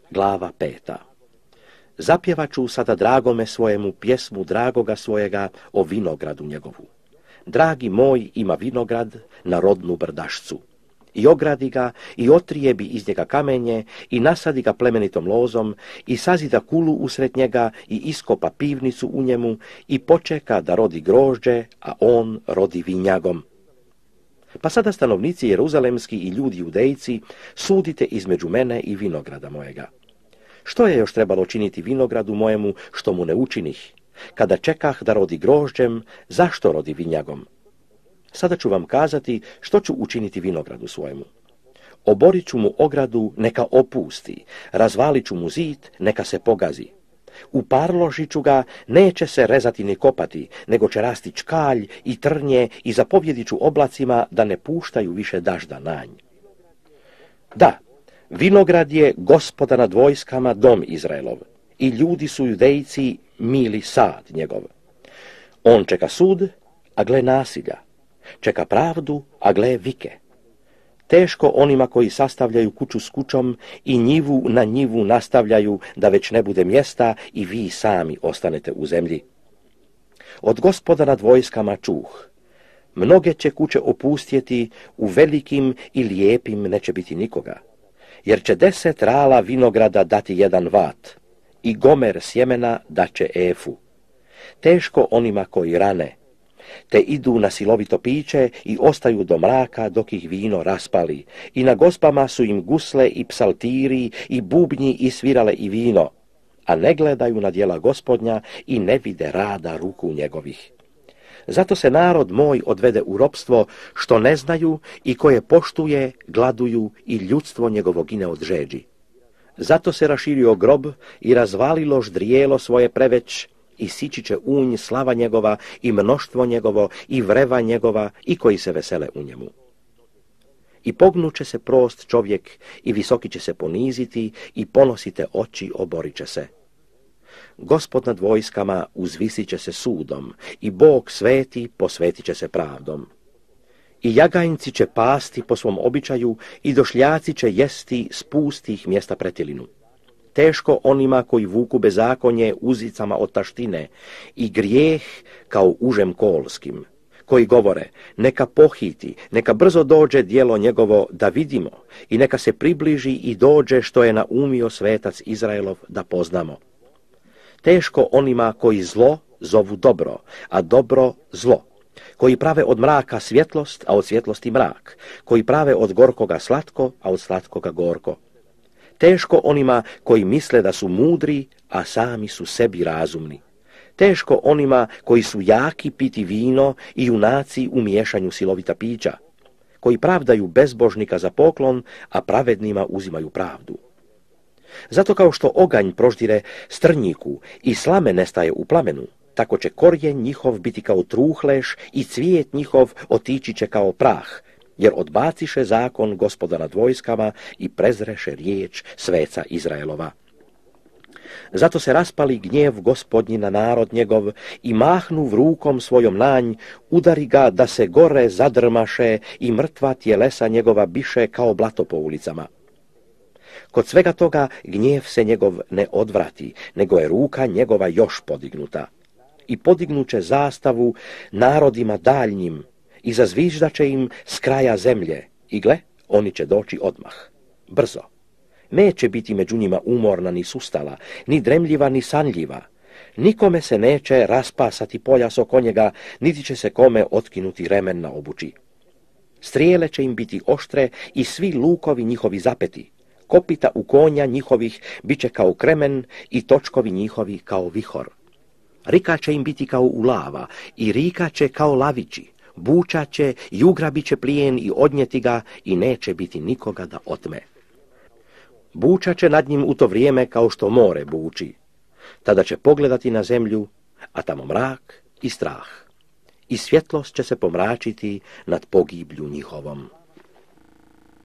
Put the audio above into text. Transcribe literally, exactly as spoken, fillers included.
Glava peta. Zapjevaću sada dragome svojemu pjesmu dragoga svojega o vinogradu njegovu. Dragi moj ima vinograd na rodnu brdašcu. I ogradi ga, i otrijebi iz njega kamenje, i nasadi ga plemenitom lozom, i sazida kulu usred njega, i iskopa pivnicu u njemu, i počeka da rodi grožđe, a on rodi vinjagom. Pa sada stanovnici jeruzalemski i ljudi judejci, sudite između mene i vinograda mojega. Što je još trebalo činiti vinogradu mojemu, što mu ne učinih? Kada čekah da rodi grožđem, zašto rodi vinjagom? Sada ću vam kazati što ću učiniti vinogradu svojemu. Oborit ću mu ogradu, neka opusti, razvalit ću mu zid, neka se pogazi. Uparložit ću ga, neće se rezati ni kopati, nego će rasti čkalj i trnje i zapovjedit ću oblacima da ne puštaju više dažda na nj. Da, vinograd je Gospoda nad vojskama dom Izraelov, i ljudi su judejci mili sad njegov. On čeka sud, a gle nasilja, čeka pravdu, a gle vike. Teško onima koji sastavljaju kuću s kućom i njivu na njivu nastavljaju da već ne bude mjesta i vi sami ostanete u zemlji. Od Gospoda nad vojskama čuh. Mnoge će kuće opustjeti, u velikim i lijepim neće biti nikoga. Jer će deset rala vinograda dati jedan vat i gomer sjemena daće efu. Teško onima koji rane, te idu na silovito piće i ostaju do mraka dok ih vino raspali, i na gospama su im gusle i psaltiri i bubnji i svirale i vino, a ne gledaju na djela Gospodnja i ne vide rada ruku njegovih. Zato se narod moj odvede u ropstvo, što ne znaju i koje poštuje, gladuju i ljudstvo njegovo gine od žeđi. Zato se raširio grob i razvalilo ždrijelo svoje preveć, i sići će unj slava njegova i mnoštvo njegovo i vreva njegova i koji se vesele u njemu. I pognuće se prost čovjek i visoki će se poniziti i ponosite oči oborit će se. Gospod nad vojskama uzvisit će se sudom i Bog sveti posvetit će se pravdom. I jagajnci će pasti po svom običaju i došljaci će jesti s pustih mjesta pretilinu. Teško onima koji vuku bezakonje uzicama od taštine i grijeh kao užem kolskim, koji govore neka pohiti, neka brzo dođe djelo njegovo da vidimo i neka se približi i dođe što je naumio svetac Izraelov da poznamo. Teško onima koji zlo zovu dobro, a dobro zlo, koji prave od mraka svjetlost, a od svjetlosti mrak, koji prave od gorkoga slatko, a od slatkoga gorko. Teško onima koji misle da su mudri, a sami su sebi razumni. Teško onima koji su jaki piti vino i junaci u miješanju silovita pića, koji pravdaju bezbožnika za poklon, a pravednima uzimaju pravdu. Zato kao što oganj proždire strnjiku i slame nestaje u plamenu, tako će korijen njihov biti kao truhleš i cvijet njihov otići će kao prah, jer odbaciše zakon Gospoda nad vojskama i prezreše riječ sveca Izraelova. Zato se raspali gnjev Gospodnji na narod njegov i mahnu rukom svojom nanj, udari ga da se gore zadrmaše i mrtva tjelesa njegova biše kao blato po ulicama. Kod svega toga gnjev se njegov ne odvrati, nego je ruka njegova još podignuta. I podignuće zastavu narodima daljnjim, i zazviždaće im s kraja zemlje, i gle, oni će doći odmah, brzo. Neće biti među njima umorna ni sustala, ni dremljiva ni sanljiva. Nikome se neće raspasati pojas oko njega, niti će se kome otkinuti remen na obući. Strijele će im biti oštre i svi lukovi njihovi zapeti. Kopita u konja njihovih bit će kao kremen i točkovi njihovi kao vihor. Rika će im biti kao ulava i rika će kao lavići. Buča će i ugrabit će plijen i odnijeti ga i neće biti nikoga da otme. Buča će nad njim u to vrijeme kao što more buči. Tada će pogledati na zemlju, a tamo mrak i strah. I svjetlost će se pomračiti nad pogiblju njihovom.